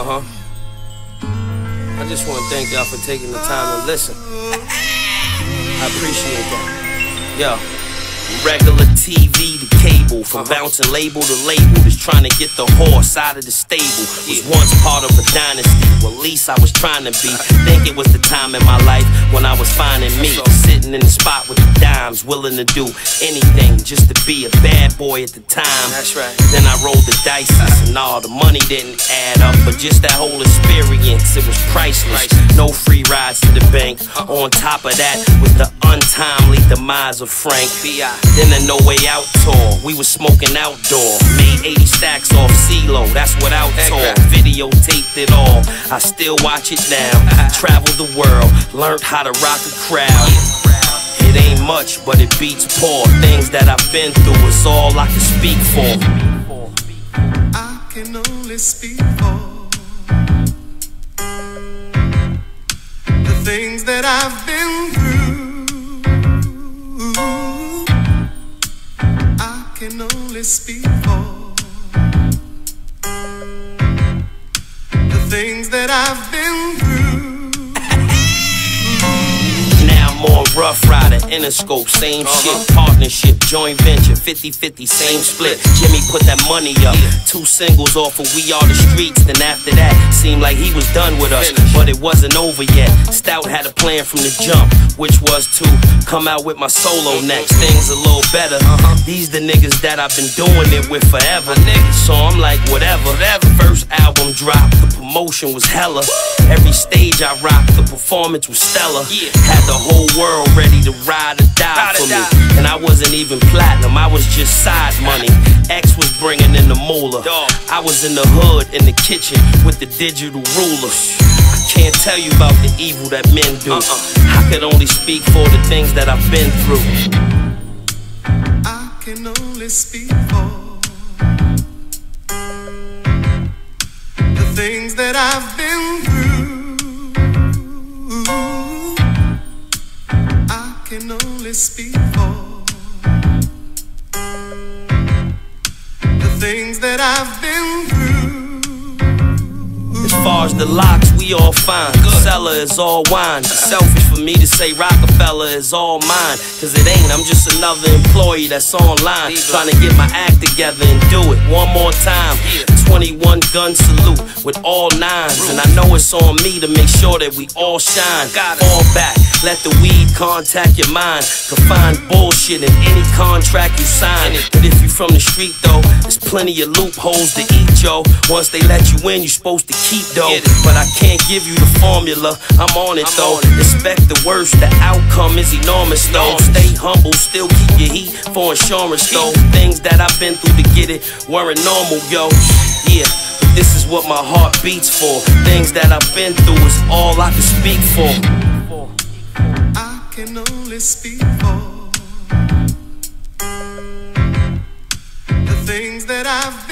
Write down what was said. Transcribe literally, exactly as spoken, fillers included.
Uh-huh. I just want to thank y'all for taking the time to listen. I appreciate that. Yo. Regular T V to cable, from uh-huh. bouncing label to label, just trying to get the horse out of the stable. Was once part of a dynasty, well, at least I was trying to be. Think it was the time in my life when I was finding me, sitting in the spot with the dimes, willing to do anything just to be a bad boy at the time. That's right. Then I rolled the dice, and all the money didn't add up, but just that whole experience, it was priceless. No free rides to the bank. On top of that was the untimely demise of Frank. Then a No Way Out tour, we was smoking outdoor. Made eighty stacks off CeeLo, that's without tour. Videotaped it all, I still watch it now. Traveled the world, learned how to rock a crowd. It ain't much, but it beats poor. Things that I've been through is all I can speak for. I can only speak for the things that I've been through. I can only speak for the things that I've been through. Now I'm on Rough Rider, Interscope, same uh-huh. shit. Partnership, joint venture, fifty fifty, same split. Jimmy put that money up, two singles off of We Are the Streets. Then after that, seemed like he was done with us, but it wasn't over yet. Stout had a plan from the jump, which was to come out with my solo next. Things a little better. Uh-huh. These the niggas that I've been doing it with forever. So I'm like, whatever. First album dropped, the promotion was hella. Every stage I rocked, the performance was stellar. Had the whole world ready to ride or die for me. And I wasn't even platinum, I was just side money. X was bringing in the moolah. I was in the hood, in the kitchen, with the digital ruler. I can't tell you about the evil that men do. I could only speak for the things that I've been through. I can only speak for the things that I've been through. I can only speak for the things that I've been through. As far as the locks, we all fine. Seller is all wine. It's selfish for me to say Rockefeller is all mine, cause it ain't, I'm just another employee that's online, trying to get my act together and do it one more time. Twenty-one gun salute with all nines, and I know it's on me to make sure that we all shine. Fall back, let the weed contact your mind. Confine bullshit in any contract you sign. But if you from the street though, there's plenty of loopholes to eat, yo. Once they let you in, you're supposed to keep though. But I can't give you the formula, I'm on it though. Expect the worst, the outcome is enormous though. Stay humble, still keep your heat for insurance though. Things that I've been through to get it weren't normal, yo. Yeah, but this is what my heart beats for. Things that I've been through is all I can speak for. I can only speak for the things that I've been through.